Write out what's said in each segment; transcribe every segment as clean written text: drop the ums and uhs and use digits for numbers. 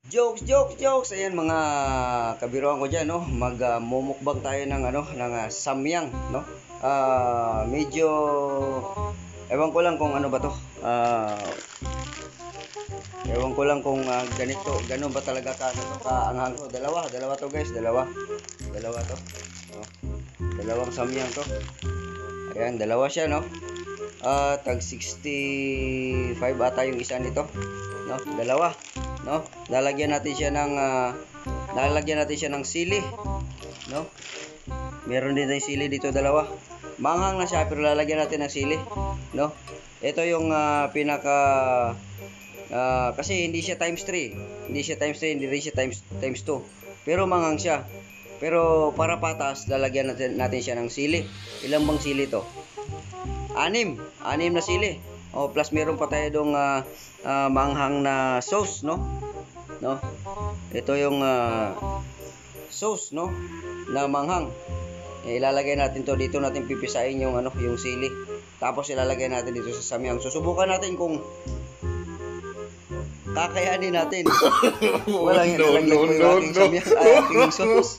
Jokes, jokes, jokes. Ayan mga kabiruan ko diyan, no. Mumukbang tayo ng samyang, no. Medyo ewan ko lang kung ano ba 'to. Ewan ko lang kung ganun ba talaga kaanghang to. Dalawa to, guys, dalawa. Dalawa to. No? Dalawang samyang to. Ayan, dalawa siya, no. Tag 65 ata yung isa nito, no. Dalawa, no. Lalagyan natin siya ng sili, no. Meron din tayong sili dito, dalawa. Manghang na siya pero lalagyan natin ng sili, no. Ito yung kasi hindi siya times 3. Hindi rin siya times 2. Pero manghang siya. Pero para patas, lalagyan natin siya ng sili. Ilang bang sili to? 6 na sili. Plus meron pa tayo dong manghang na sauce, no? No? Ito yung sauce, no? Na manghang. Ilalagay natin to dito, natin pipisain yung yung sili. Tapos ilalagay natin dito sa samyang. Susubukan natin kung kakayanin natin. Walang ating samyang, ating sauce.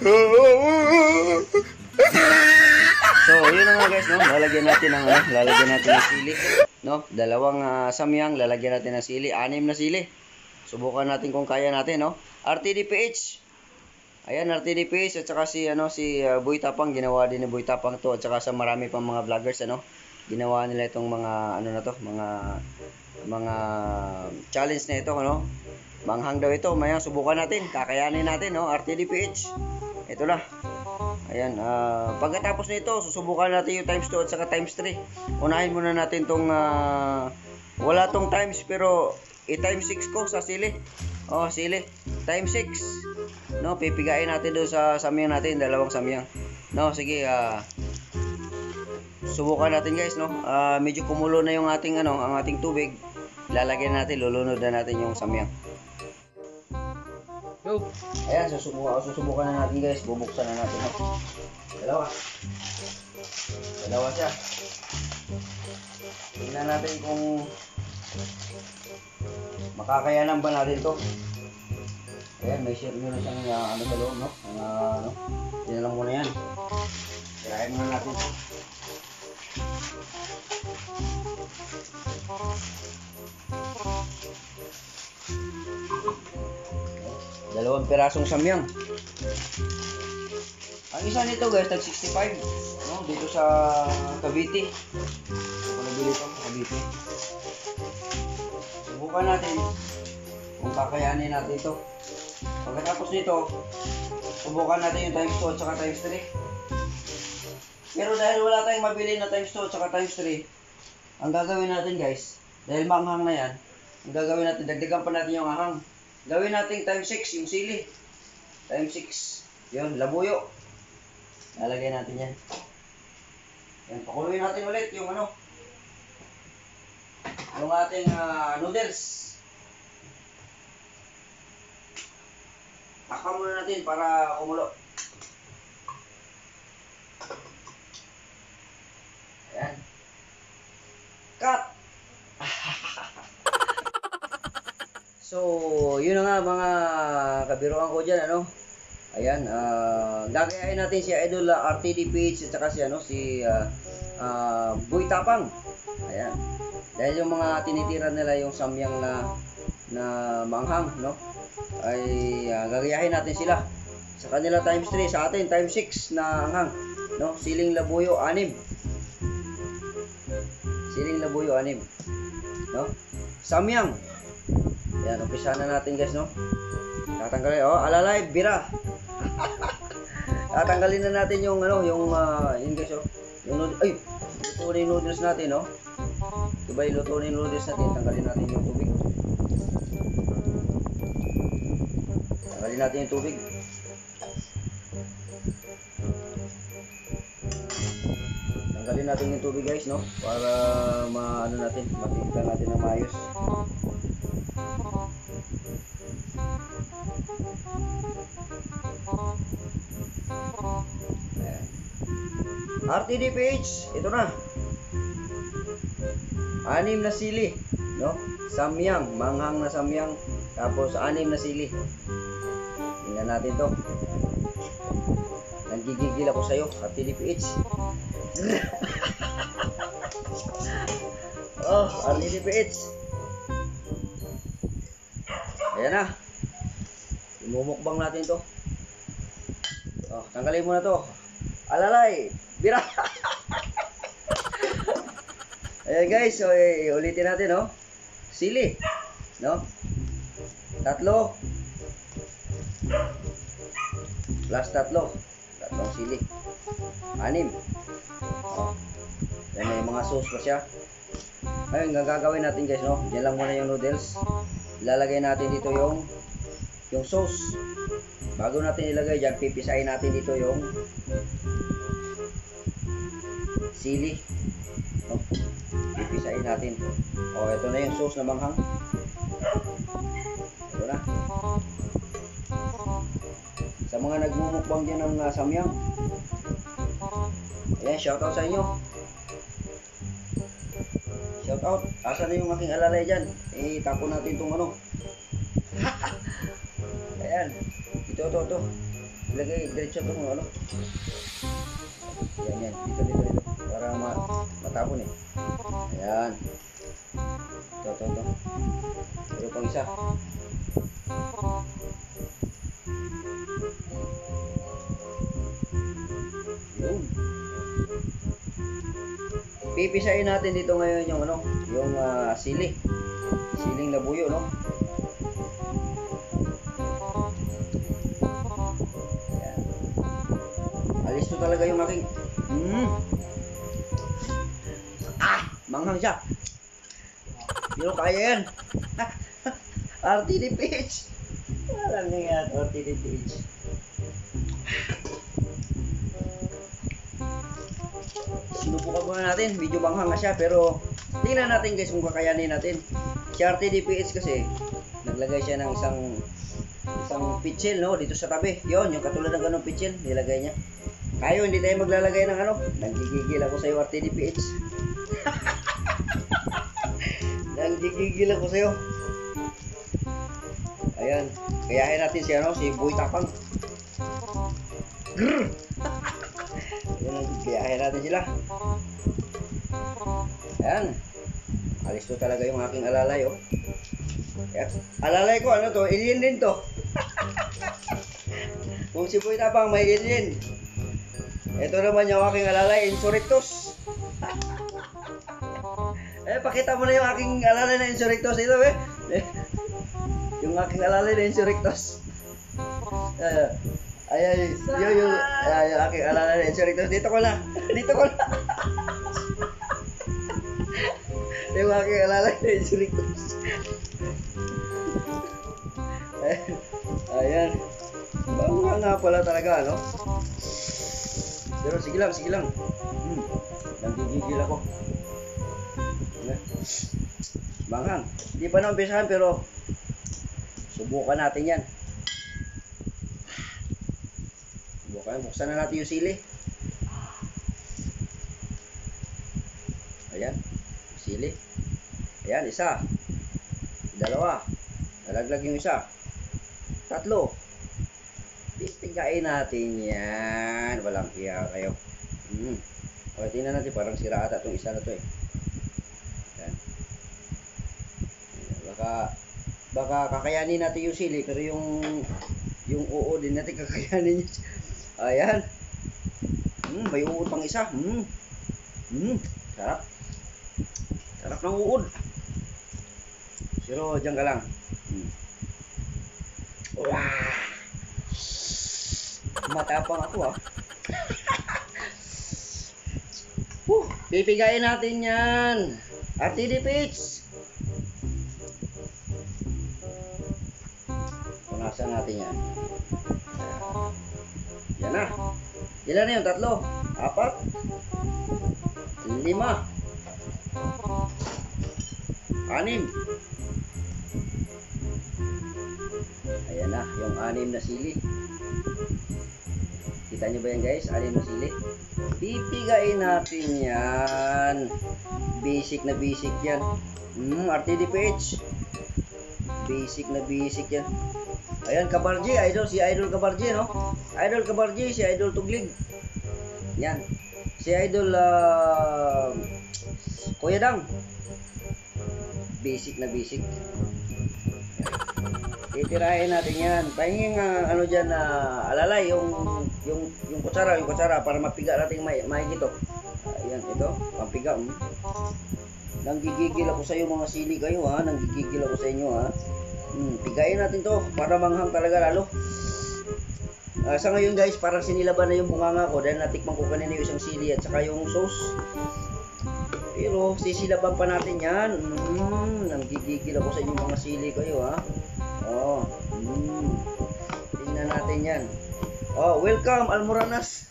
So, yun na nga, guys, no? Lalagyan natin ng sili, no? Dalawang samyang, lalagyan natin ng sili, 6 na sili. Subukan natin kung kaya natin, no? RTDPH. Ayan, RTDPH at saka si Boy Tapang, ginawa din ni Boy Tapang to, at saka sa marami pang mga vloggers, ginawa nila itong mga mga challenge na ito, no? Manghang daw ito, maya subukan natin, kakayanin natin, no? RTDPH. Ito na. Ayan, pagkatapos nito, susubukan natin yung times 2 at saka times 3. Unahin muna natin tong wala tong times pero i-times 6 ko sa sili. Sili. Times 6. No, pipigain natin doon sa samyang natin, dalawang samyang. No, sige, subukan natin, guys, no. Medyo kumulo na yung ating ang ating tubig. Lalagyan natin, lulunod na natin yung samyang. Go. Ayan, susubukan na natin, guys. Bubuksan na natin, no. Dalawa siya. Tingnan natin kung makakayanan ba natin to. Ayan, may share nyo na siyang sa loob, no. Tinalang muna yan. Tirahin muna natin to. Dalawang pirasong samyang. Ang isa nito, guys, tag 65, no, dito sa Cavite. Ito nabili ko sa Cavite. Subukan natin kung kakayanin natin ito. Pagkatapos nito, subukan natin yung times 2 at saka times 3. Pero dahil wala tayong mabili na times 2 at saka times 3, ang gagawin natin, guys, dahil manghang na yan, ang gagawin natin, dagdagan pa natin yung ahang. Gawin natin times 6 yung sili. Times 6. Yun, labuyo. Lalagay natin yan. Yan, pakuluin natin ulit yung yung ating noodles. Takpan muna natin para kumulo. Ayan. Cut! So, yun na nga mga kabiruan ko dyan, Ayan, gagayain natin si Idol RTDPH at saka si Boy Tapang. Ayan. Dahil yung mga tinitira nila yung samyang na manghang, no? Ay gagayahin natin sila. Sa kanila times 3, sa atin times 6 na anghang, no? Siling labuyo 6. Siling labuyo 6. No? Samyang. Ayan, umpisa na natin, guys, no? Tatanggalin, alalay, bira. Tatanggalin na natin yung yun, guys, yung noodles. Ay, luto na yung noodles natin, no? Diba yung luto na yung noodles natin, tanggalin natin yung tubig. Tanggalin natin yung tubig. Tanggalin natin yung tubig, guys, no? Para matimpla natin ng maayos. RTDPH, ito na. 6 na sili, no? Samyang, manghang na samyang. Tapos 6 na sili. Tingnan natin to. Nanggigigil ako sa'yo, RTDPH. Oh, RTDPH. Ayan na. Imumukbang natin to. Oh, tanggalin mo na to. Alalay, bira. Ayan guys, so ulitin natin, no? Sili, no? 3 plus 3. 3 sili. 6. Oh. Yan may mga sauce pa siya. Ngayon, gagawin natin guys, no? Diyan lang muna yung noodles. Ilalagay natin dito yung sauce. Bago natin ilagay dyan, pipisahin natin dito yung sili. Oh. Pipisahin natin. Oh, ito na yung sauce na manghang. Ito na. Sa mga nagmumukbang dyan ng samyang. Ayan, shoutout sa inyo. Shoutout. Asa na yung aking alalay dyan? Tapon natin itong ano. Ayan. Ito. Ilagay, diretso itong ano. Ayan. Dito. Para matapon eh. Ayan. Ito. Ito pang isa. Yun. Pipisahin natin dito ngayon yung ano, yung sili. Siling labuyo, no? Ayan. Alis to talaga yung aking manghang siya. Pero kaya yan. RTDPH. Alam niyo yan, RTDPH. Sinubukan muna natin, medyo banghang na siya, pero tingnan natin guys kung kakayanin natin. Si RTDPH kasi naglagay siya ng isang pitchel, no, dito sa tabi. Yon, yung katulad ng ganung pitchel nilagay niya. Kayo hindi tayo maglalagay ng ano. Nanggigigil ako sa iyo, RTDPH. Nanggigigil ako sa iyo. Ayan, kayahin natin si Boy Tapang. Grrr! Ayan, kayahin natin sila. Ayan. Alis to talaga yung aking alalay, oh. Ayan. Alalay ko, ano to? Alien din to. Kung si Boy Tapang may alien. Ito naman yung aking alalay, Insurrectus. Pakita mo na yung aking alalay na Insurrectus ito, eh. Yung aking alalay na Insurrectus. Yung aking alalay na Insurrectus. Dito ko na. Yung aking alalay na Insurrectus. Ayan. Bangga nga pala talaga, no? Pero sige lang. Nanggigigil ako. Banghang. Hindi pa naumpisahan pero subukan natin yan. Buksan na natin yung sili. Ayan. Sili. Ayan, 1. 2. Nalaglag yung 1. 3. Pipigain natin yan. Walang hiya kayo. Okay, tingnan natin. Parang sira ata itong isa na to eh. Ayan. Baka kakayanin natin yung sili. Pero yung uod din natin kakayanin niya. Ayan. May uod pang isa. Sarap. Sarap ng uod. Pero dyan ka lang. Wow. Matapang ako, ah. Pipigain natin yan. RTDPH. Punasan natin yan. Yan na. Ilan na yun? 3, 4, 5, 6. Ayan na, yung 6 na sili. Kita nyo ba yan guys? 6 na sili. Pipigain natin yan. Basic na basic yan. RTDPH. Basic na basic yan. Ayan, Kabarji, idol, si Idol Kabarji, no? Idol Kabarji, si Idol Tuglig. Yan. Si Idol Kuya Dang. Basic na basic. Titirahin natin yan. Pahingin ano dyan na alalay, yung kutsara para mapiga natin may ito. Ayan, ito, pampiga. Nanggigigil ako sa iyo mga sili kayo ha. Nanggigigil ako sa inyo ha. Pigayin natin to para manghang talaga lalo. Sa ngayon guys, parang sinilaban na yung bunganga ko dahil natikman ko kanina yung isang sili at saka yung sauce. Pero sisilaban pa natin yan. Nanggigigil ako sa inyo mga sili kayo ha. Oh. Tingnan natin yan. Oh, welcome Almoranas.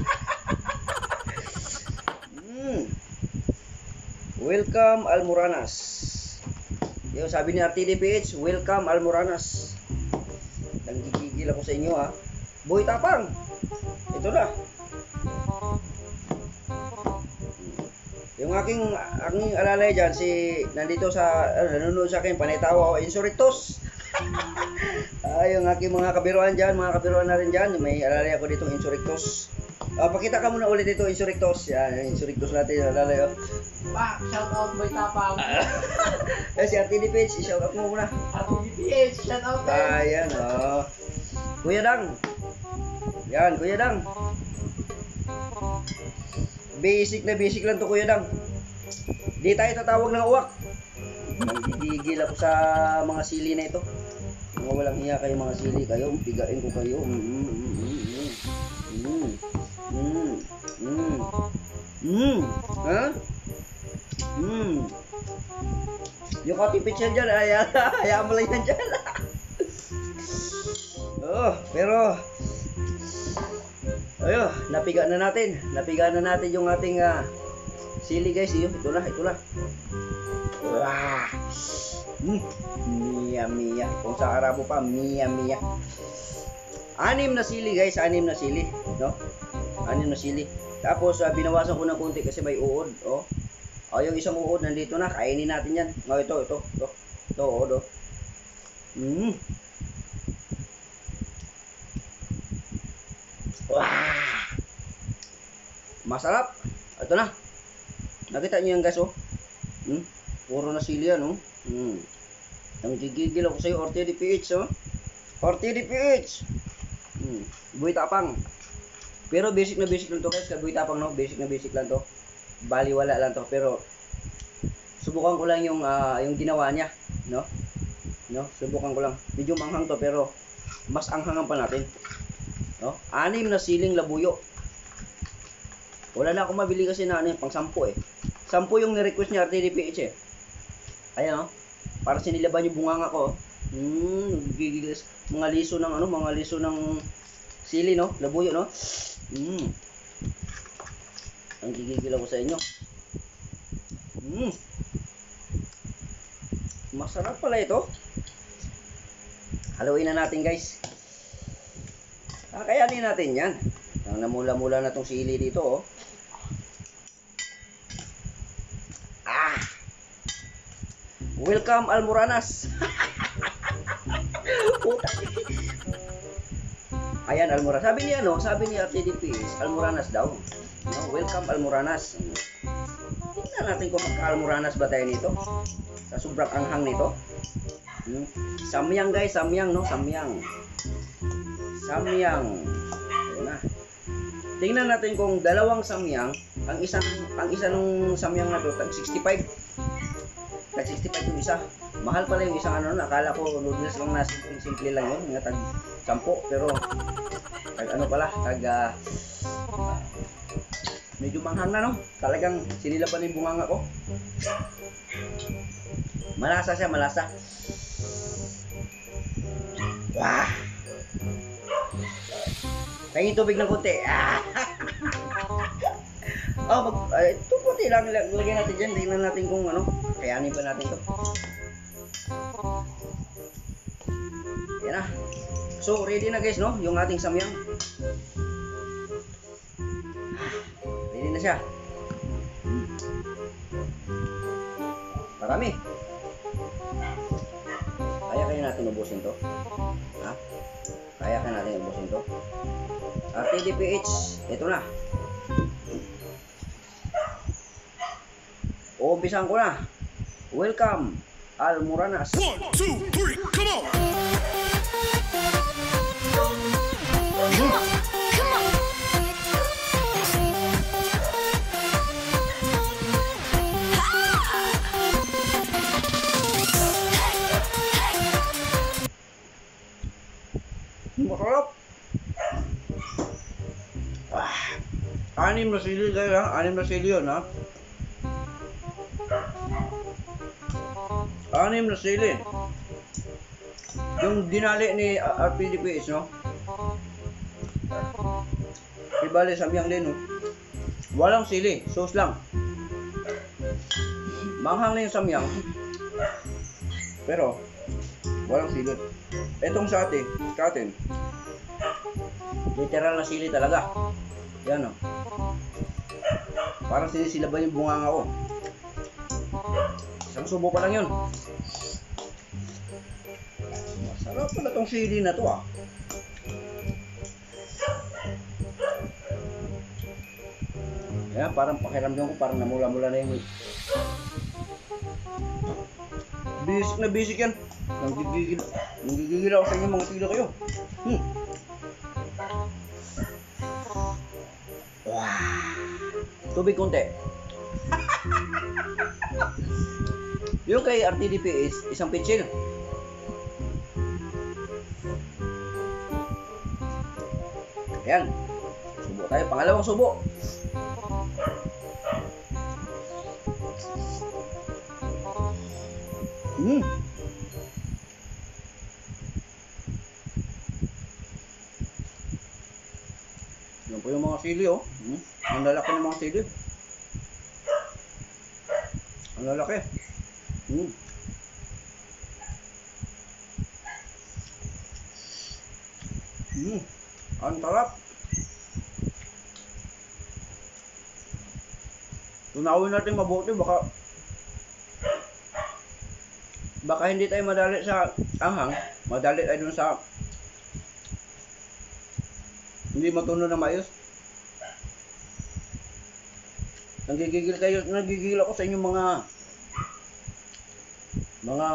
Welcome Almoranas. Yo, sabi ni RTDPH, welcome Almoranas. Nanggigigil ako sa inyo ha. Boy Tapang. Ito na. Yung aking alalay dyan, nandito sa, nanonood sa akin, panitawa o Insurrectos. Yung aking mga kabiruan dyan, mga kabiruan na rin dyan, may alalay ako dito, Insurrectos. Pakita ka muna ulit dito, Insurrectos. Yan, Insurrectos natin, alalay. Shout out Boy Tapang. Si RTDPH, shout out mo muna. RTDPH, shout out. Ayan, Kuya Dang. Yan, Kuya Dang. Basic na basic lang to, Kuya Dang. Di tayo tatawag ng uwak. Nanggigigil ako sa mga sili na ito. Mga walang hiya kayo mga sili kayo. Pigain ko kayo. Ha? Yung katipid siya dyan, hayaan mo lang yan dyan. Pero napiga na natin yung ating sili guys. Ito na. Wah. Mia. Kung sa Arabo pa, mia. 6 na sili guys, 6 na sili, no? 6 na sili. Tapos binawasan ko ng konti kasi may uod, yung isang uod nandito na, kainin natin yan. Ito. Wah! Masarap. Ito na. Nakita niyo yan guys, Puro na sili yan, Nanggigigil ako sa iyo, RTDPH, RTDPH. Boy Tapang. Pero basic na basic lang to guys, Boy Tapang, no? Basic na basic lang to. Baliwala lang to, pero subukan ko lang yung ginawa niya, no? Subukan ko lang. Medyo manghang to pero mas anghangan pa natin. No? 6 na siling labuyo. Wala na akong mabili kasi na pang 10 10 yung ni-request niya RTDPH Ayan para sinilaban yung bunganga ko. Gigilis mga liso ng sili, no? Labuyo, no? Ang gigigil ako sa inyo. Masarap pala ito. Haluin na natin guys. Kakayanin natin yan. Namula-mula na tong sili dito, Welcome Almoranas. Ayan, Almoranas. Sabi ni RTDPH, Almoranas daw. No, welcome Almoranas. Tingnan natin kung magka-Almoranas ba tayo nito. Sa sobrang anghang nito. Samyang guys, samyang, no? Samyang. Ayan na. Tingnan natin kung dalawang samyang, ang isa ng samyang na to, tag 65. Tag 65 yung isa. Mahal pala yung isang akala ko noodles lang na simple lang yun, nga tag 10, pero tag medyo manghang na, no? Talagang sinilaban yung bunganga ko. Malasa siya, malasa. Wah! Pahingin tubig ng konti. Ito konti lang. Lagyan natin dyan. Tingnan natin kung kayanin pa natin to. Yan na. So, ready na guys, no? Yung ating samyang. Ready na siya. Marami. natin ubusin to? Ha? Kaya natin ubusin to? RTDPH, ito na. Umpisan ko na. Welcome, Almoranas. 1, 2, 3, come on! Masarap. Anim na sili guys ha. Anim na sili yun ha. Anim na sili. Yung dinali ni RPDPH no. Ibali samyang din no. Walang sili. Sauce lang. Manghang na yung samyang. Pero walang sili. Etong sa atin, literal na sili talaga. Yan o. Parang sinisilaban yung bunganga ko. Isang subo pa lang yun. Masarap pala tong sili na to ah. Yan, parang pakiramdam ko parang namula-mula na yung basic na basic yan. Nanggigigil ako sa inyo mga tila kayo. Wow. Tubig konti. Yung kay RTDPH, isang pitsil. Ayan. Subo tayo. Pangalawang subo. Yan po yung mga sili oh. Ang lalaki ng mga sili. Ang lalaki. Ang sarap. Tunawin natin mabuti baka hindi tayo madali sa anghang, madali tayo dun sa hindi matuno na maayos. Nagigigil ako sa inyong mga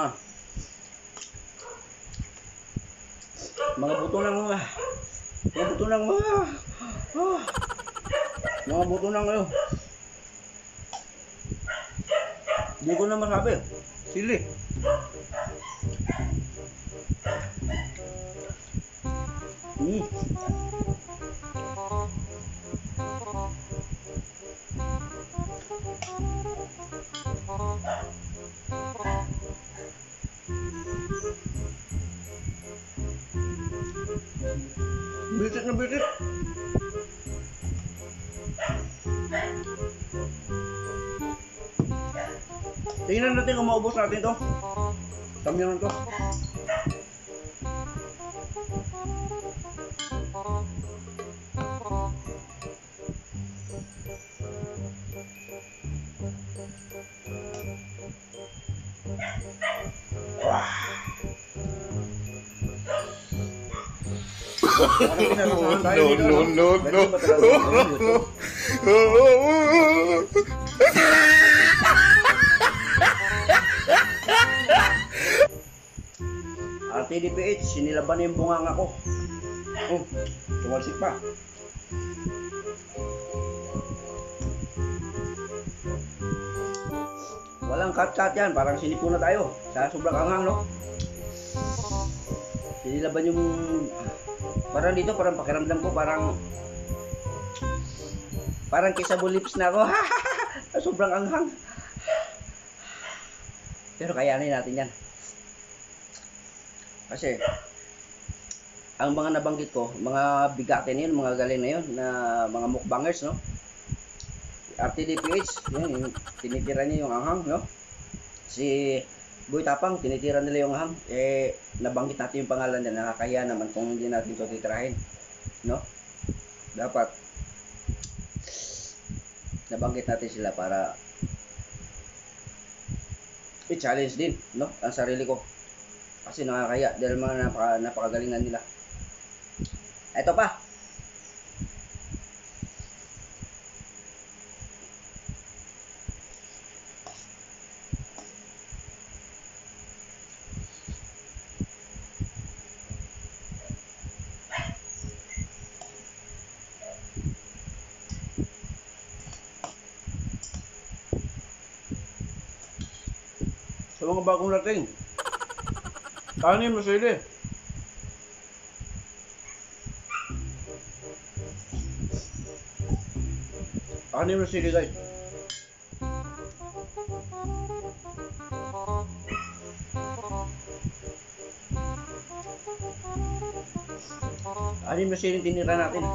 buto ng mga buto ng ano. Hindi ko na masabi. Sili. Bisit na bisit. Tingnan natin kung maubos natin to. Samyang to. No. RTDPH, sinilaban na yung bunganga ko. Tumalsik pa. Walang cut-cut yan, parang sinipo na tayo. Sa sobrang anghang, no? Sinilaban yung parang dito, parang pakiramdam ko, parang kissable lips na ako. Sobrang anghang. Pero kayanin natin yan. Kasi ang mga nabanggit ko, mga bigate na yun, mga galing na yun, na mga mukbangers, no? RTDPH, yan, tinitira niya yung anghang, no? Si Boy Tapang, tinitira nila yung anghang. Nabanggit natin yung pangalan niya, nakakaya naman kung hindi natin ito titirahin, no? Dapat nabanggit natin sila para i-challenge din, no? Ang sarili ko. Kasi nakakaya dahil mga napakagalingan nila. Ito pa. Sa mga bagong dating, kanin mo sili. Kanin mo sili guys. Kanin mo sili tinira natin.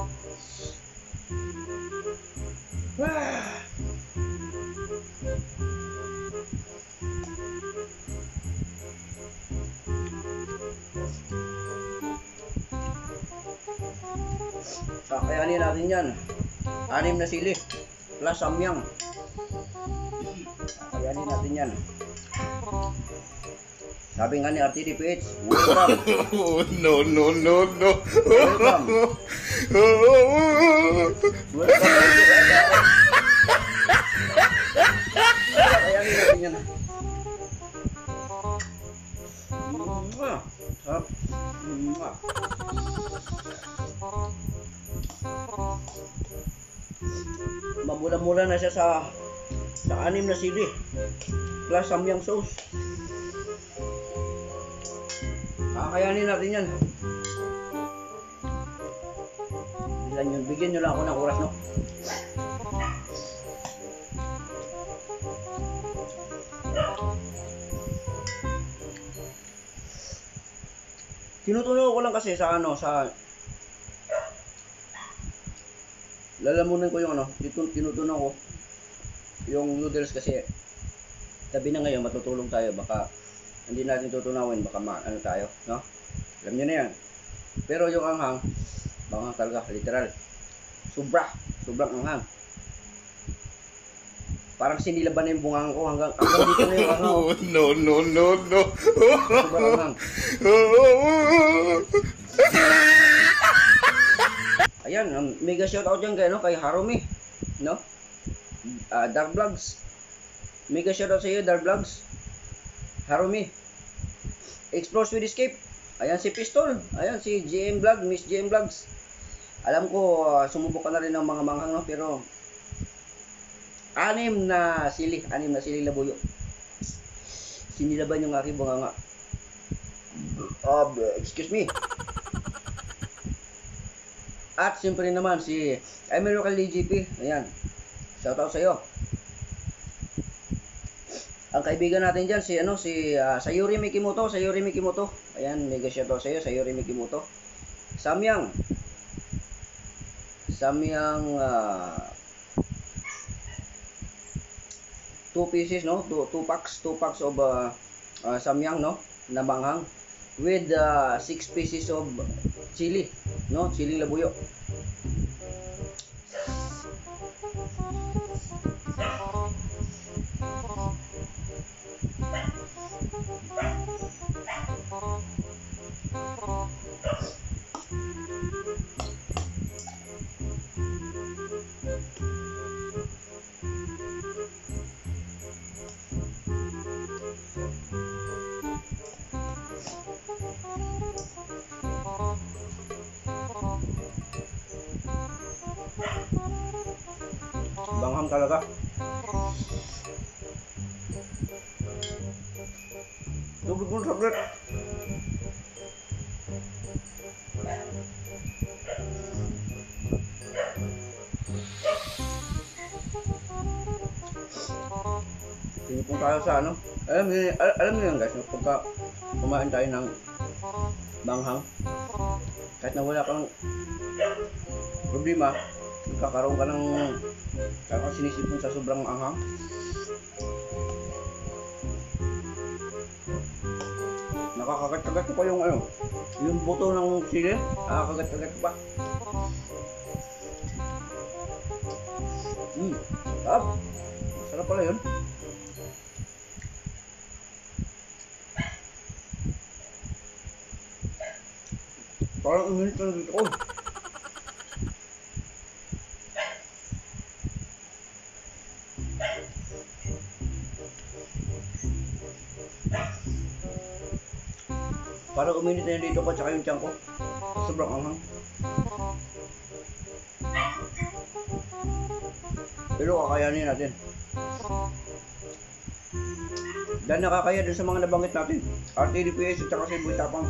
Kakayanin natin yan. 6 na sili plus samyang. Kakayanin natin yan. Sabi nga ni RTDPH, welcome. Oh, no, no, no, no. Welcome. Welcome. Kakayanin natin yan. Sarap. Mamula-mula na siya sa 6 na sili plus samyang sauce. Kakayanin natin yan. Bigyan nyo lang ako ng oras, no? Tinutunaw ko lang kasi sa lalamunan ko yung tinutunaw ko yung noodles kasi tabi na ngayon matutulog tayo, baka hindi natin tutunawin, baka tayo, no? Alam nyo na yan. Pero yung anghang, banghang talaga, literal. Sobrang anghang. Parang sinilaban na yung bungang ko hanggang dito na yung anghang. Oh, no, no, no, no. Sobrang anghang. Ayan, mega shoutout dyan kay Harumi, no? Dark Vlogs. Mega shoutout sa iyo, Dark Vlogs. Harumi. Explore with Escape. Ayan si Pistol. Ayan si GM Vlog, Miss GM Vlogs. Alam ko, sumubok ka na rin ng mga manghang, no? Pero 6 na sili labuyo. Sinilaban yung aking bunganga. Excuse me. At siyempre naman si Miracle DGP. Ayan. Shoutout sa iyo. Ang kaibigan natin diyan si Sayuri Mikimoto. Ayan, mega shoutout sa iyo, Sayuri Mikimoto. Samyang 2 pieces, no? 2 packs of samyang, no? Na manghang with 6 pieces of chili, no? Chili labuyo. Banghang talaga. Tubig mo saglit. Tinipong tayo sa alam niyo yan guys, pagka kumain tayo ng banghang, kahit na wala kang problema, magkakaroon ka ng sinisipon sa sobrang anghang. Nakakagat-kagat ko pa yung buto ng sili, nakakagat-kagat ko pa. Sarap. Sarap pala yun. Parang uminit na dito ko. Parang uminit na dito ko tsaka yung tiyan ko. Sobrang anghang. Pero kakayanin natin. Dahil nakakaya din sa mga nabanggit natin. RTDPS at saka Cebu Tapang.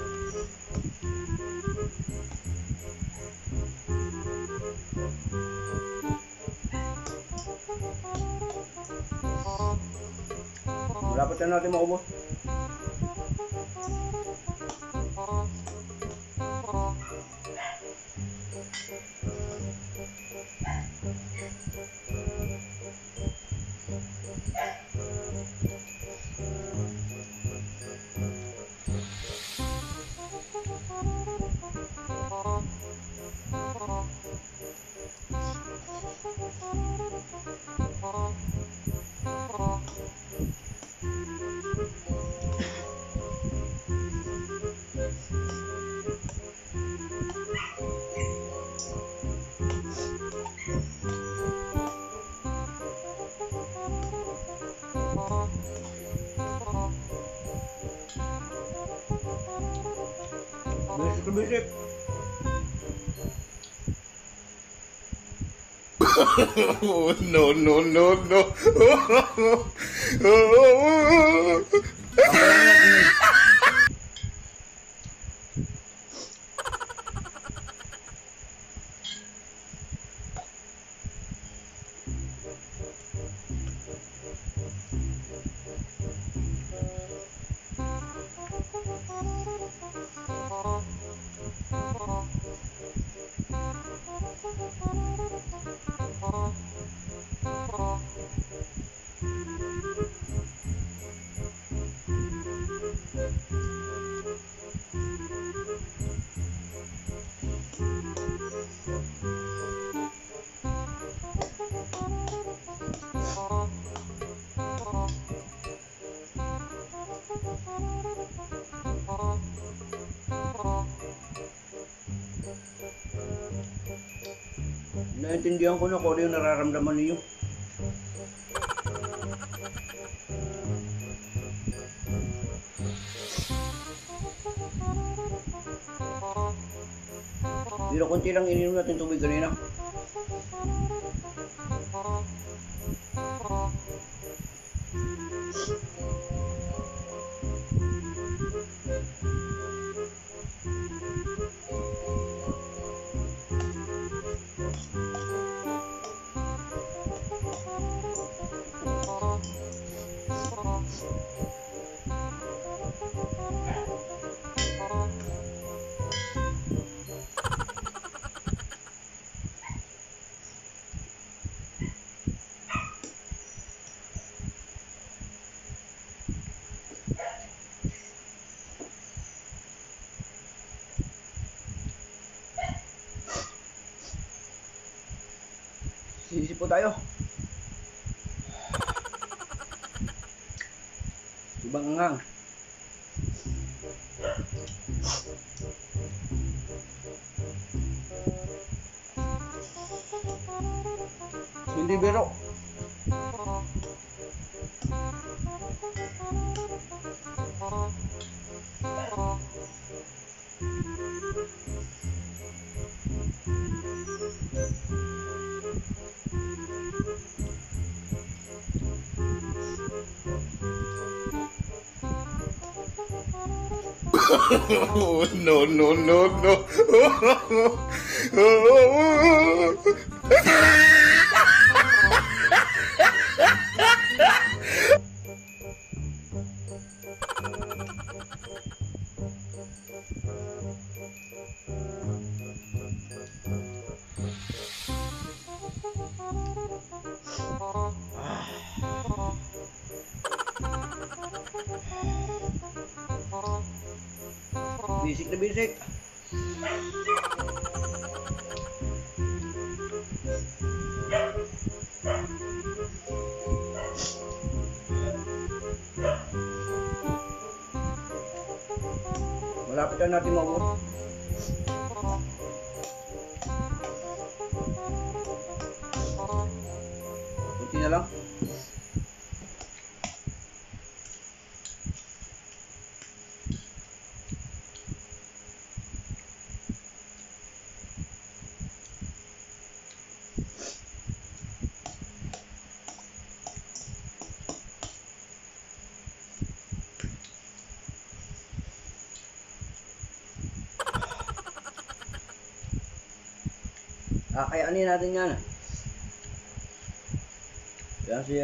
Malapit na natin maubos. Bisip. Oh, no, no, no, no. Naintindihan ko na kung ano yung nararamdaman niyo. Pero konti lang ininom natin tubig kanina. Sisip po tayo. Ibang anghang. Hindi biro. Oh, no, no, no, no. Bisik na bisik. Malapit na natin maubos. na lang. Kakayanin natin yan. Yan si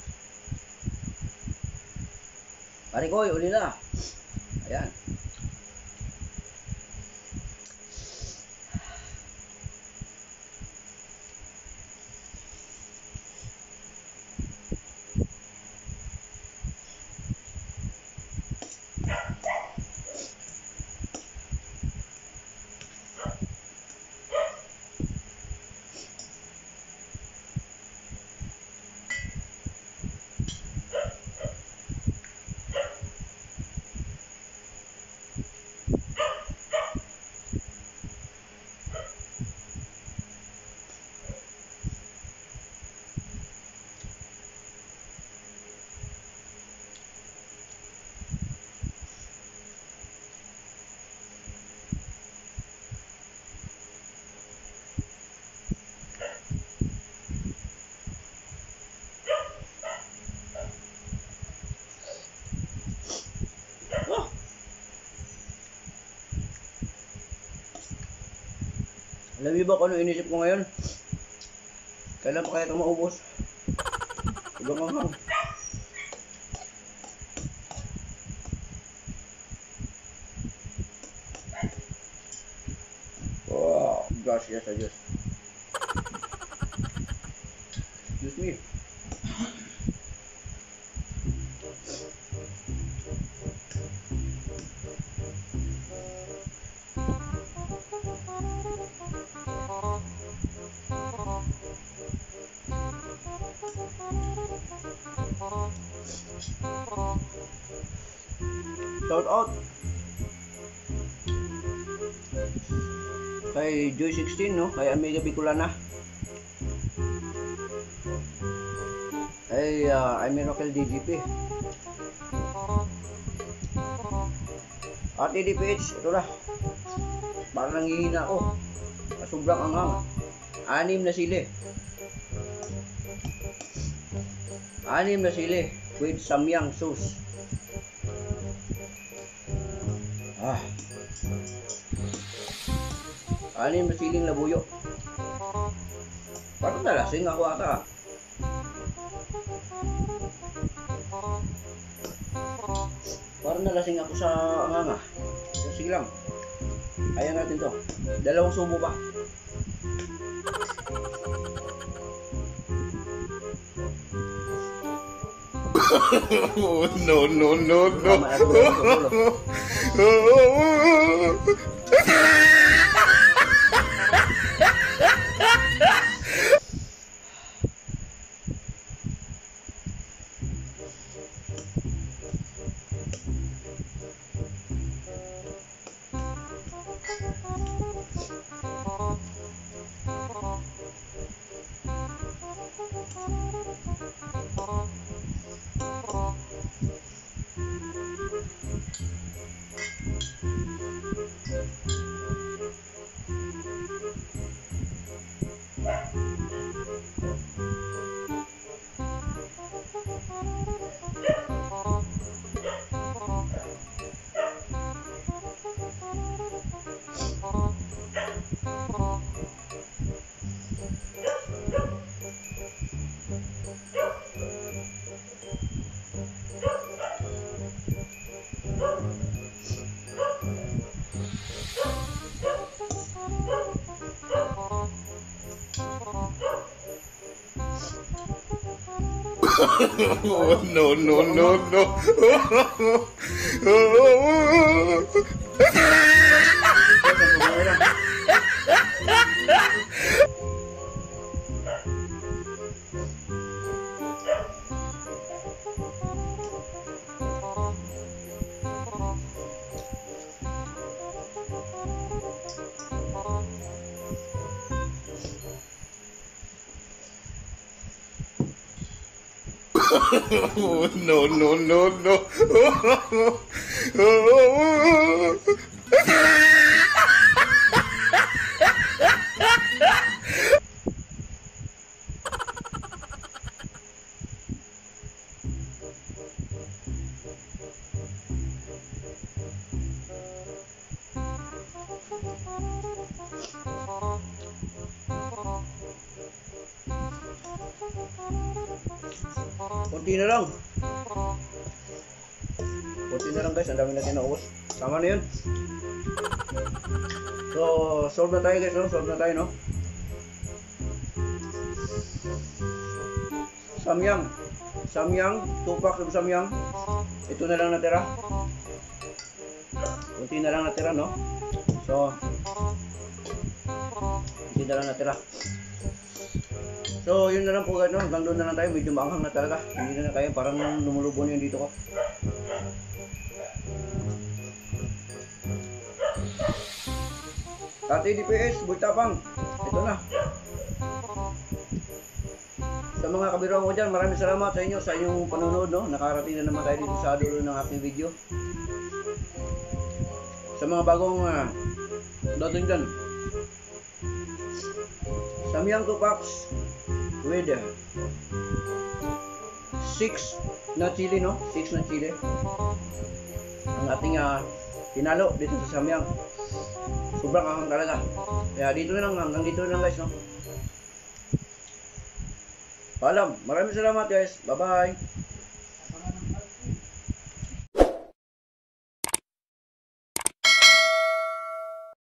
Pare Koy, uli na. Ayan. Alam niyo ba kung ano inisip ko ngayon? Kailan pa kaya ito maubos? Ibang anghang. Oh, gracias a Diyos. Excuse me. Shout out kay Joy 16, no? Kay Amiga Bicolana, kay Miracle DGP, at DPH. Ito na, parang nanghihina ako, sobrang anghang. 6 na sili, 6 na sili with samyang sauce. Ah, 6 na siling labuyo. Parang nalasing ako ata. Parang nalasing ako sa anganga. So, sige lang. Kaya natin to. 2 subo ba? Oh, no, no, no, no. Oh, no, no, no, no. No, no, no, no. Kunti na lang. Kunti na lang guys, ang dami natin naubos. Tama na yun. So, solve na tayo guys, no? Solve na tayo, no? Samyang. Samyang, 2 packs of samyang. Ito na lang natira. Kunti na lang natira, no? So, kunti na lang natira. So, yun na lang po guys, no? Hanggang doon na lang tayo. Medyo maanghang na talaga. Hindi na kaya, parang lumulubon yun dito ko. Tati DPS, Bultapang. Ito na. Sa mga kabiruan ko dyan, maraming salamat sa inyo sa inyong panonood, no? Nakarating na naman tayo dito sa dulo ng aking video. Sa mga bagong dating dyan, Samyang 2 packs with 6 na chili, no? 6 na chili. Ang ating pinalo dito sa Samyang. Sobrang ahang talaga. Kaya dito na lang, hanggang dito na lang guys, no? Paalam. Maraming salamat guys. Bye-bye.